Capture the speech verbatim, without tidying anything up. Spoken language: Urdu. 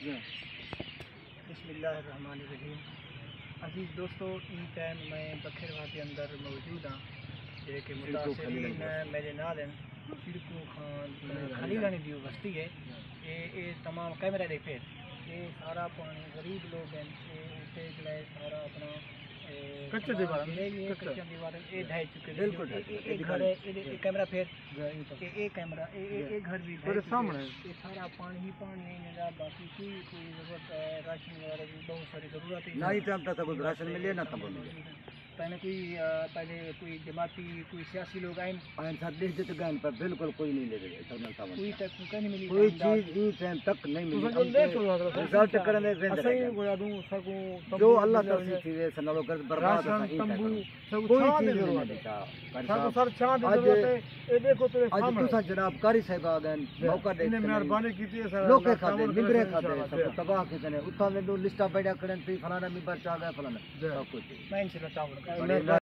بسم اللہ الرحمن الرحیم. عزیز دوستو، این ٹائم میں بکھروا کے اندر موجود ہاں جے کہ متاثرین میرے نال ہیں. شرکو خان خلیلانی دی بستی ہے. یہ یہ تمام کیمرہ دے پھر یہ سارا پانی غریب لوگ ہیں. یہ جڑا سارا اپنا کچا دیوار کچا دیوار یہ ڈھائی چکے بالکل گھر ہے. یہ کیمرہ پھر یہ کیمرہ یہ گھر بھی سامنے یہ سارا پانی ہی پانی ہے. باقی کوئی کوئی ضرورت راشن وغیرہ کی بہت ساری ضرورت ہے. نہیں چلتا تھا کچھ راشن ملے نہ تب ملے. پہلے کوئی پہلے کوئی جماعتی کوئی سیاسی لوگ آئے آئیں ساتھ دیکھ دیتے گئے پر بالکل کوئی نہیں لے رہے. کوئی تک نہیں ملی کوئی چیز ای ٹائم تک نہیں ملی. رزلٹ کرنے دے جو اللہ تعالی تھی وے سنالو کر برباد ہے. کوئی چیز نہیں دیتا. سر چھان دی ضرورت ہے. اے دیکھو تے سامنے اج تو جناب کاری صاحب آ گئے موقع دے. انہیں مہربانی کیتی ہے سر. لوگ کھاتے نبرے کھاتے سب تباہ کیتے نے. اتھا ویندو لسٹا پیدا کرن تے فلانا ممبر چا گیا فلانا سب کچھ. میں انشاءاللہ چاول